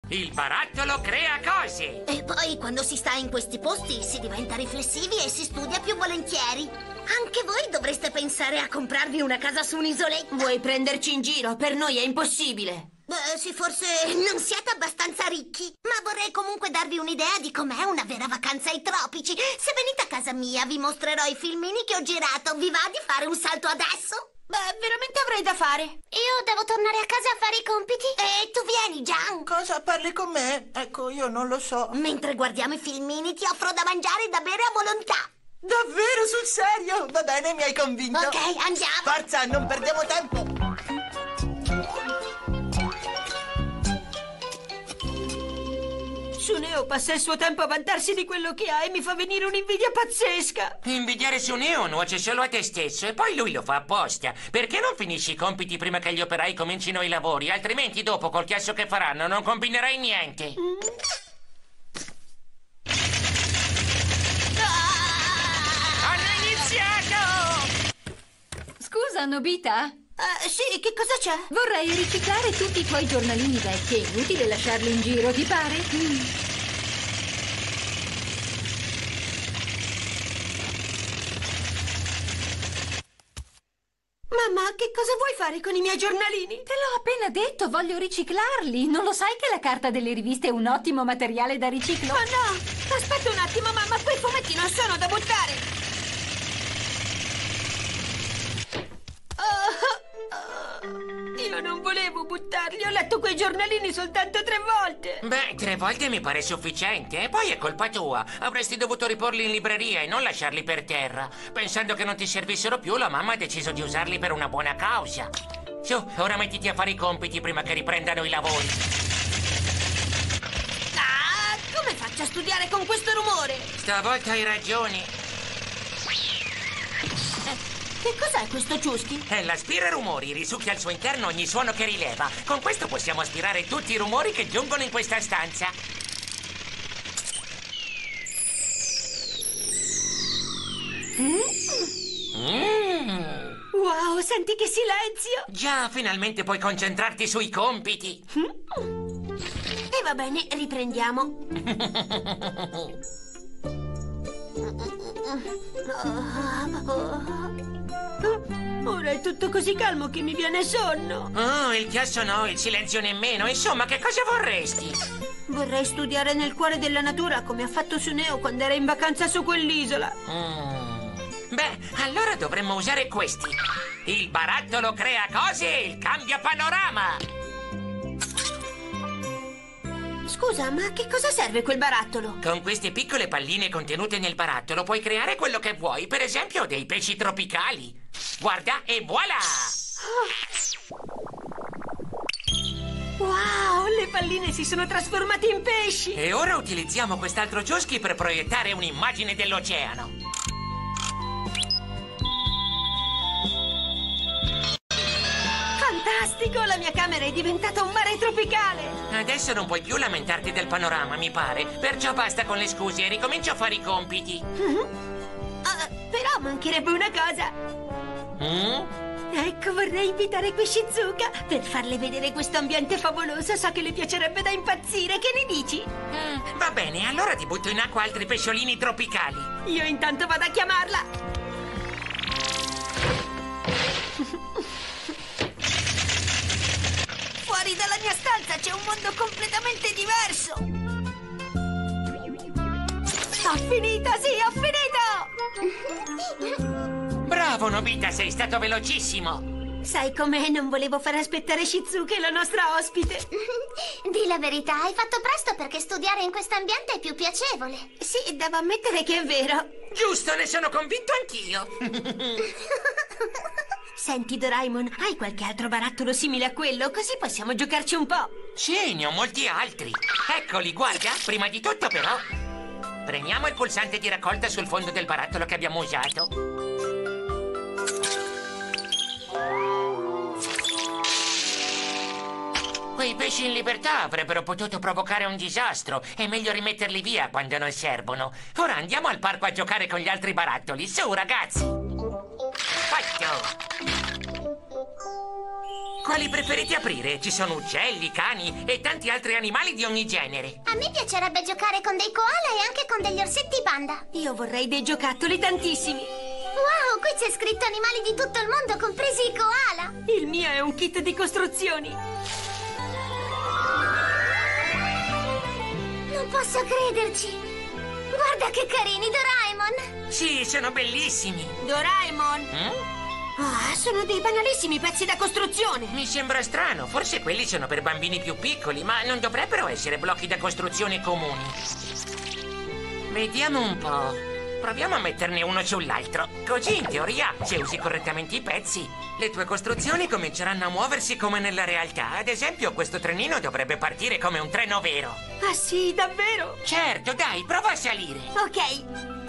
Il barattolo crea cose. E poi quando si sta in questi posti si diventa riflessivi e si studia più volentieri. Anche voi dovreste pensare a comprarvi una casa su un'isoletta. Vuoi prenderci in giro? Per noi è impossibile. Beh, sì, forse non siete abbastanza ricchi, ma vorrei comunque darvi un'idea di com'è una vera vacanza ai tropici. Se venite a casa mia vi mostrerò i filmini che ho girato. Vi va di fare un salto adesso? Beh, veramente avrei da fare. Io devo tornare a casa a fare i compiti. E tu vieni, Gian. Cosa parli con me? Ecco, io non lo so. Mentre guardiamo i filmini ti offro da mangiare e da bere a volontà. Davvero, sul serio? Va bene, mi hai convinto. Ok, andiamo. Forza, non perdiamo tempo. Suneo passa il suo tempo a vantarsi di quello che ha e mi fa venire un'invidia pazzesca. Invidiare Suneo nuoce solo a te stesso e poi lui lo fa apposta. Perché non finisci i compiti prima che gli operai comincino i lavori? Altrimenti dopo col chiasso che faranno non combinerai niente. Hanno iniziato! Scusa, Nobita? Sì, che cosa c'è? Vorrei riciclare tutti i tuoi giornalini vecchi. È inutile lasciarli in giro, ti pare? Mamma, che cosa vuoi fare con i miei giornalini? Te l'ho appena detto, voglio riciclarli. Non lo sai che la carta delle riviste è un ottimo materiale da riciclo? Oh no! Aspetta un attimo, mamma, quei fumetti non sono da buttare! Io non volevo buttarli, ho letto quei giornalini soltanto 3 volte. Beh, 3 volte mi pare sufficiente. E poi è colpa tua. Avresti dovuto riporli in libreria e non lasciarli per terra. Pensando che non ti servissero più, la mamma ha deciso di usarli per una buona causa. Su, ora mettiti a fare i compiti prima che riprendano i lavori. Ah, come faccio a studiare con questo rumore? Stavolta hai ragione. Che cos'è questo ciuschi? È l'aspira rumori, risucchia al suo interno ogni suono che rileva. Con questo possiamo aspirare tutti i rumori che giungono in questa stanza. Wow, senti che silenzio! Già, finalmente puoi concentrarti sui compiti. E va bene, riprendiamo. Ora è tutto così calmo che mi viene sonno. Oh, il chiasso no, il silenzio nemmeno. Insomma, che cosa vorresti? Vorrei studiare nel cuore della natura come ha fatto Suneo quando era in vacanza su quell'isola. Beh, allora dovremmo usare questi. Il barattolo crea cose e il cambia panorama. Scusa, ma a che cosa serve quel barattolo? Con queste piccole palline contenute nel barattolo puoi creare quello che vuoi, per esempio dei pesci tropicali. Guarda e voilà! Wow, le palline si sono trasformate in pesci! E ora utilizziamo quest'altro cioschi per proiettare un'immagine dell'oceano. Fantastico! La mia camera è diventata un mare tropicale! Adesso non puoi più lamentarti del panorama, mi pare. Perciò basta con le scuse e ricomincio a fare i compiti. Però mancherebbe una cosa. Ecco, vorrei invitare qui Shizuka per farle vedere questo ambiente favoloso. So che le piacerebbe da impazzire. Che ne dici? Va bene, allora ti butto in acqua altri pesciolini tropicali. Io intanto vado a chiamarla. Fuori dalla mia stanza c'è un mondo completamente diverso. Ho finito, sì, ho finito! Bravo, Nobita, sei stato velocissimo. Sai com'è? Non volevo far aspettare Shizuka, la nostra ospite. Di la verità, hai fatto presto perché studiare in questo ambiente è più piacevole. Sì, devo ammettere che è vero. Giusto, ne sono convinto anch'io. Senti, Doraemon, hai qualche altro barattolo simile a quello? Così possiamo giocarci un po'. Sì, ne ho molti altri. Eccoli, guarda. Prima di tutto, però, premiamo il pulsante di raccolta sul fondo del barattolo che abbiamo usato. Quei pesci in libertà avrebbero potuto provocare un disastro. È meglio rimetterli via quando non servono. Ora andiamo al parco a giocare con gli altri barattoli. Su, ragazzi! Fatto! Quali preferite aprire? Ci sono uccelli, cani e tanti altri animali di ogni genere. A me piacerebbe giocare con dei koala e anche con degli orsetti panda. Io vorrei dei giocattoli tantissimi. Wow, qui c'è scritto animali di tutto il mondo, compresi i koala. Il mio è un kit di costruzioni. Non posso crederci. Guarda che carini, Doraemon. Sì, sono bellissimi. Doraemon! Sono dei banalissimi pezzi da costruzione. Mi sembra strano, forse quelli sono per bambini più piccoli, ma non dovrebbero essere blocchi da costruzione comuni. Vediamo un po'. Proviamo a metterne uno sull'altro. Così, in teoria, se usi correttamente i pezzi, le tue costruzioni cominceranno a muoversi come nella realtà. Ad esempio, questo trenino dovrebbe partire come un treno vero. Ah sì, davvero? Certo, dai, prova a salire. Ok.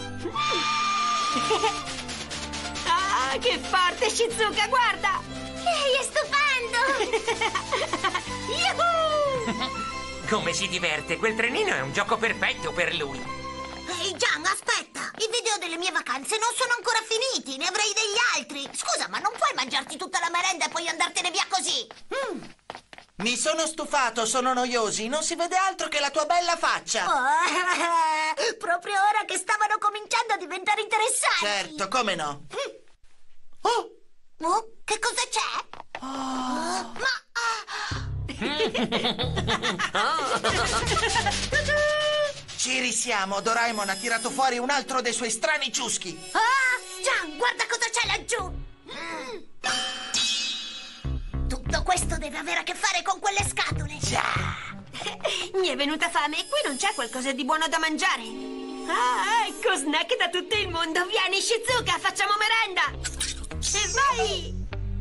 Ah, che forte, Shizuka, guarda! Lei è stupendo! Yuhu! Come si diverte, quel trenino è un gioco perfetto per lui. Ehi, Gian, aspetta! I video delle mie vacanze non sono ancora finiti, ne avrei degli altri! Scusa, ma non puoi mangiarti tutta la merenda e poi andartene via così! Mi sono stufato, sono noiosi. Non si vede altro che la tua bella faccia. Proprio ora che stavano cominciando a diventare interessanti! Certo, come no? Oh! Oh, che cosa c'è? Ci risiamo. Doraemon ha tirato fuori un altro dei suoi strani ciuschi. Gian, guarda cosa c'è laggiù! Tutto questo deve avere a che fare con quelle scatole! Mi è venuta fame e qui non c'è qualcosa di buono da mangiare. Ah, ecco, snack da tutto il mondo. Vieni, Shizuka, facciamo merenda! E vai!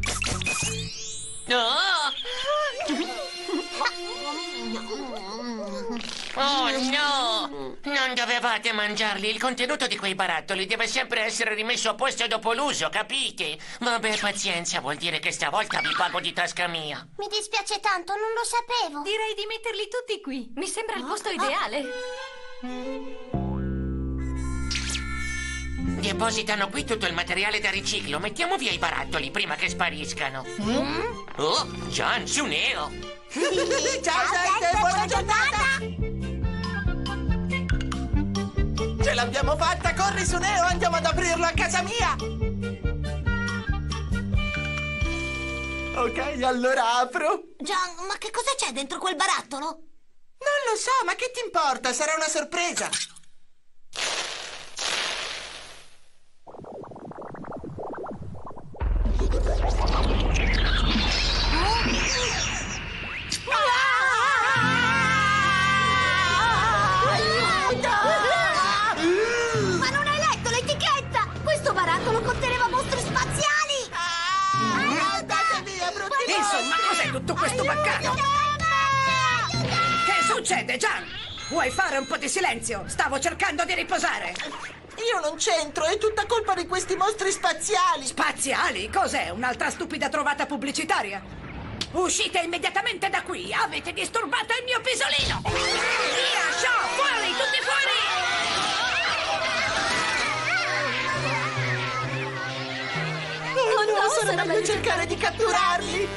Oh no! Non dovevate mangiarli. Il contenuto di quei barattoli deve sempre essere rimesso a posto dopo l'uso, capite? Vabbè, pazienza, vuol dire che stavolta vi pago di tasca mia. Mi dispiace tanto, non lo sapevo. Direi di metterli tutti qui. Mi sembra il posto ideale. Depositano qui tutto il materiale da riciclo. Mettiamo via i barattoli prima che spariscano. Oh, Gian, su Neo! Ciao, gente, buona giornata! Ce l'abbiamo fatta, corri su Neo, andiamo ad aprirlo a casa mia! Ok, allora apro. Gian, ma che cosa c'è dentro quel barattolo? Non lo so, ma che ti importa? Sarà una sorpresa. Ma non hai letto l'etichetta? Questo barattolo conteneva mostri spaziali! Andate via, brutti! Insomma, cos'è tutto questo baccano? Che succede, Gian? Vuoi fare un po' di silenzio? Stavo cercando di riposare. Io non c'entro, è tutta colpa di questi mostri spaziali! Spaziali? Cos'è? Un'altra stupida trovata pubblicitaria? Uscite immediatamente da qui! Avete disturbato il mio pisolino! Via, Shaw! Fuori! Tutti fuori! Oh no, sarà meglio cercare di catturarli!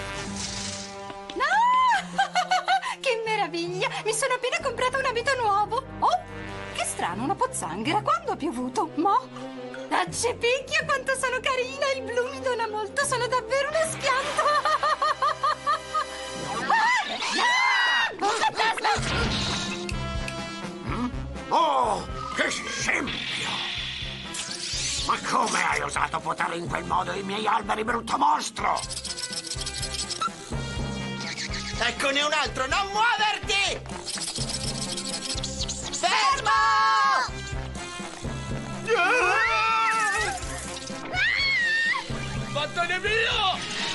No! Che meraviglia! Mi sono appena comprata un abito nuovo. Oh, che strano, una pozzanghera. Quando ha piovuto? Mo? Accepicchio, quanto sono carina! Il blu mi dona molto, sono davvero una schianta! Oh, che scempio! Ma come hai osato potare in quel modo i miei alberi, brutto mostro? Eccone un altro, non muoverti! Fermo! Vattene via!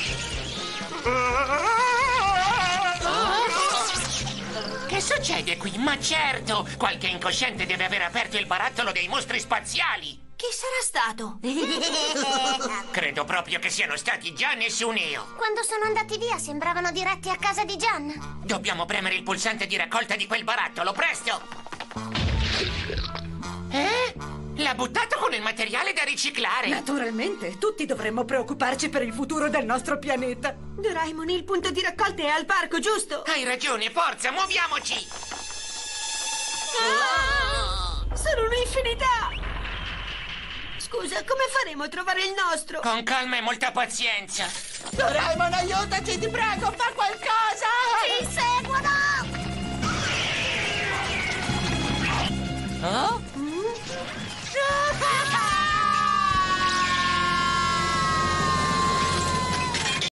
Che succede qui? Ma certo! Qualche incosciente deve aver aperto il barattolo dei mostri spaziali! Chi sarà stato? Credo proprio che siano stati Gian e Suneo. Quando sono andati via sembravano diretti a casa di Gian. Dobbiamo premere il pulsante di raccolta di quel barattolo, presto! L'ha buttato con il materiale da riciclare. Naturalmente, tutti dovremmo preoccuparci per il futuro del nostro pianeta. Doraemon, il punto di raccolta è al parco, giusto? Hai ragione, forza, muoviamoci! Sono un'infinità! Scusa, come faremo a trovare il nostro? Con calma e molta pazienza. Doraemon, aiutaci, ti prego, fa qualcosa!